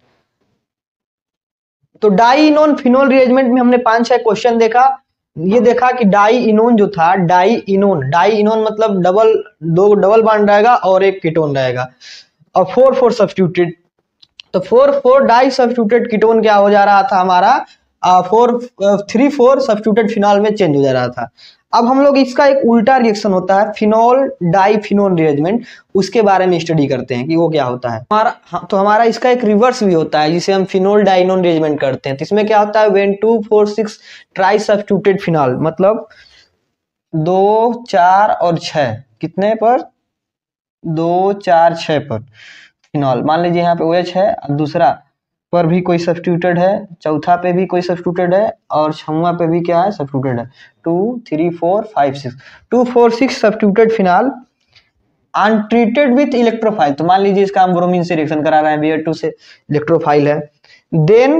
तो डाइइनोन फिनोल रिएरेंजमेंट में हमने पांच छह क्वेश्चन देखा, ये देखा कि डाइइनोन जो था, डाइइनोन, डाइइनोन मतलब डबल, दो डबल बॉन्ड रहेगा और एक कीटोन रहेगा, और फोर फोर सब्स्टिट्यूटेड, तो four four di substituted ketone क्या हो जा रहा था हमारा, four three four substituted phenol में चेंज हो जा रहा था। अब हम लोग इसका एक उल्टा रिएक्शन होता है, फिनोल डाइफिनोल रिएरेंजमेंट, उसके बारे में स्टडी करते हैं कि वो क्या होता है हमारा। तो हमारा इसका एक रिवर्स भी होता है जिसे हम फिनोल डाइनोन रिएरेंजमेंट करते हैं। तो इसमें क्या होता है, when two four six tri substituted phenol, मतलब दो चार और छह, कितने पर, दो चार छह पर फिनॉल, मान लीजिए यहाँ पे OH है, दूसरा पर भी कोई सब्स्टिट्यूटेड है, चौथा पे भी कोई सब्स्टिट्यूटेड है, और छठवां पे भी क्या है, सब्स्टिट्यूटेड है, two three four five six, two four six substituted phenol untreated with electrophile. तो मान लीजिए इसका हम ब्रोमीन से रिएक्शन करा रहे हैं, बी आर टू से इलेक्ट्रोफाइल है, then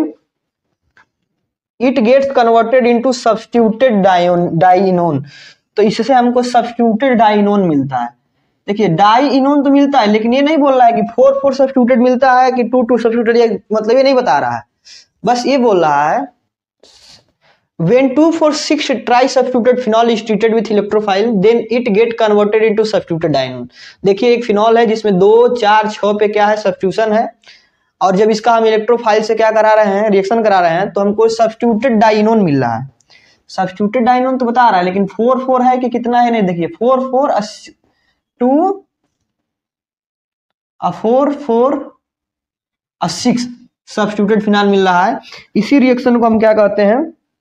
it gets converted into substituted dienone, तो इससे हमको सब्स्टिट्यूटेड डाइइनोन मिलता है। देखिए डाइइनोन तो मिलता है, लेकिन ये नहीं बोल रहा है कि फोर फोर सब्स्टिट्यूटेड मिलता है कि टू टू सब्स्टिट्यूटेड, मतलब ये नहीं बता रहा है, बस ये बोल रहा है when two four six tri substituted phenol is treated with electrophile then it get converted into substituted dienone। देखिए एक फिनॉल है जिसमें दो चार छह पे क्या है, सब्स्टिट्यूशन है, और जब इसका हम इलेक्ट्रोफाइल से क्या करा रहे हैं, रिएक्शन करा रहे हैं, तो हमको सब्स्टिट्यूटेड डाइनोन मिल रहा है। सब्स्टिट्यूटेड डाइनोन तो बता रहा है, लेकिन फोर फोर है कि कितना है, नहीं, देखिए four four two four four six substituted phenol मिल रहा है। इसी रिएक्शन को हम क्या कहते हैं,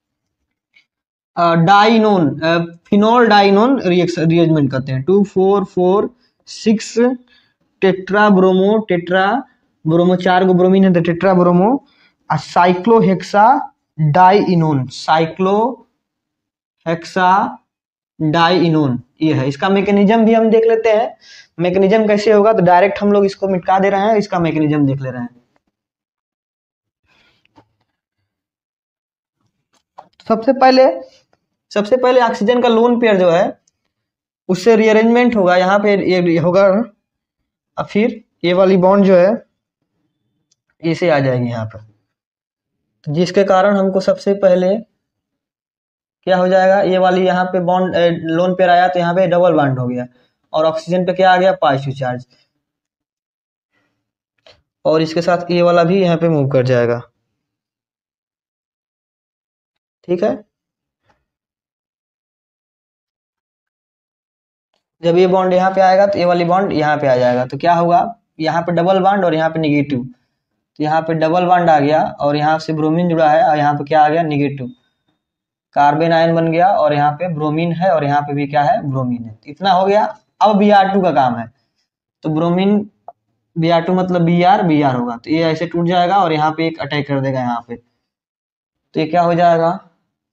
डाइनोन, फिनोल डाइनोन रिएक्शन रिएरेंजमेंट कहते हैं। Two four four six tetra bromo, tetra bromo, चार गो ब्रोमीन है तो tetra bromo, cyclohexa dienone, cyclohexa dienone, ये है। इसका मैकेनिज्म भी हम देख लेते हैं, मैकेनिज्म कैसे होगा, तो डायरेक्ट हम लोग इसको मिटा दे रहे हैं, इसका मैकेनिज्म देख ले रहे हैं। सबसे पहले सबसे पहले ऑक्सीजन का लोन पेयर जो है उससे रीअरेंजमेंट होगा, यहाँ पे ये होगा, और फिर ये वाली बॉन्ड जो है इसे आ जाएगी यहाँ पर, तो जिसके कारण हमको सबसे पहले क्या हो जाएगा, ये वाली यहाँ पे बॉन्ड लोन पेयर आया तो यहाँ पे डबल बॉन्ड हो गया, और ऑक्सीजन पे क्या आ गया, पॉजिटिव चार्ज, और इसके साथ ये वाला भी यहाँ पे मूव कर जाएगा, ठीक है। जब ये बॉन्ड यहाँ पे आएगा तो ये वाली बॉन्ड यहाँ पे आ जाएगा, तो क्या होगा, यहाँ पे डबल बॉन्ड और यहाँ पे निगेटिव, तो यहाँ पे डबल बॉन्ड आ गया और यहाँ से ब्रोमीन जुड़ा है, और यहाँ पे क्या आ गया, निगेटिव कार्बन आयन बन गया, और यहाँ पे ब्रोमीन है और यहाँ पे भी क्या है, ब्रोमीन है। इतना हो गया। अब बी आर टू का काम है, तो ब्रोमीन बी आर टू मतलब बी आर बी आर होगा, तो ये ऐसे टूट जाएगा और यहाँ पे एक अटैक कर देगा यहाँ पे, तो ये क्या हो जाएगा,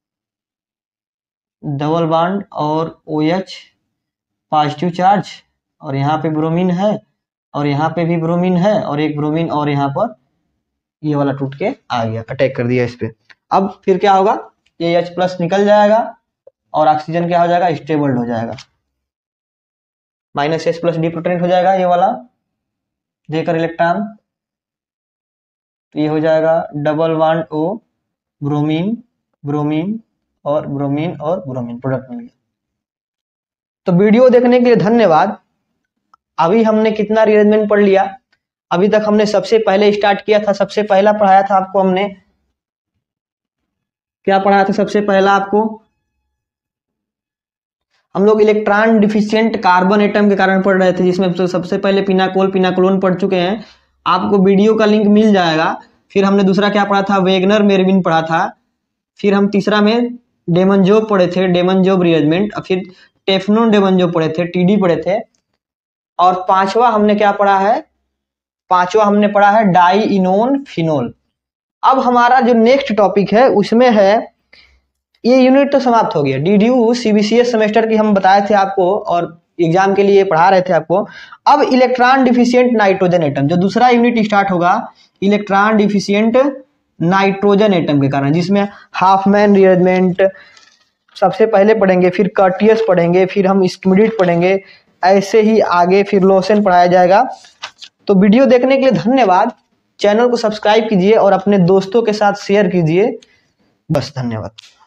डबल बॉन्ड और OH पॉजिटिव चार्ज, और यहाँ पे ब्रोमीन है और यहाँ पे भी ब्रोमीन है और एक ब्रोमीन और यहाँ पर ये वाला टूट के आ गया, अटैक कर दिया इस पे। अब फिर क्या होगा, ये H प्लस निकल जाएगा और ऑक्सीजन क्या हो जाएगा, स्टेबल्ड हो जाएगा, minus H plus deprotonate हो जाएगा ये वाला देकर इलेक्ट्रॉन, तो ये हो जाएगा double bond O bromine bromine और ब्रोमीन और ब्रोमीन प्रोडक्ट मिल गया। तो वीडियो देखने के लिए धन्यवाद। अभी हमने कितना रीअरेंजमेंट पढ़ लिया, अभी तक हमने सबसे पहले स्टार्ट किया था, सबसे पहला पढ़ाया था आपको हमने, क्या पढ़ाया था सबसे पहला आपको, हम लोग इलेक्ट्रॉन डिफिशिएंट कार्बन एटम के कारण पढ़ रहे थे, जिसमें तो सबसे पहले पिनाकोल पिनाकोलोन पढ़ चुके हैं, आपको वीडियो का लिंक मिल जाएगा। फिर हमने दूसरा क्या पढ़ा था, वेगनर मेरविन पढ़ा था। फिर हम तीसरा में डेमनजोब पढ़े थे, डेमनजोब रीअरेंजमेंट। फिर टेफ्नोन डेमनजोब पढ़े थे, टीडी पढ़े थे। और पांचवा हमने क्या पढ़ा है, पांचवा हमने पढ़ा है डाई इनोन फिनोल। अब हमारा जो नेक्स्ट टॉपिक है उसमें है, ये यूनिट तो समाप्त हो गया, डीडीयू सीबीसीएस सेमेस्टर की हम बताए थे आपको और एग्जाम के लिए पढ़ा रहे थे आपको। अब इलेक्ट्रॉन डिफिशिएंट नाइट्रोजन एटम, जो दूसरा यूनिट स्टार्ट होगा, इलेक्ट्रॉन डिफिशिएंट नाइट्रोजन एटम के कारण, जिसमें हाफमैन रीअरेंजमेंट सबसे पहले पढ़ेंगे, फिर कर्टियस पढ़ेंगे, फिर हम स्किमिडिट पढ़ेंगे, ऐसे ही आगे फिर लोसेन पढ़ाया जाएगा। तो वीडियो देखने के लिए धन्यवाद। चैनल को सब्सक्राइब कीजिए और अपने दोस्तों के साथ शेयर कीजिए। बस, धन्यवाद।